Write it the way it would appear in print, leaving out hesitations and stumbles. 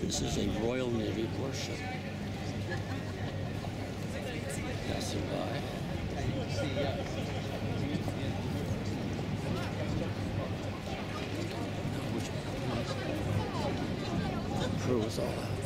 This is a Royal Navy warship passing by. The crew is all out.